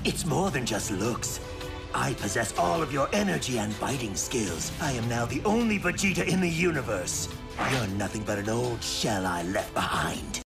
It's more than just looks. I possess all of your energy and fighting skills. I am now the only Vegeta in the universe. You're nothing but an old shell I left behind.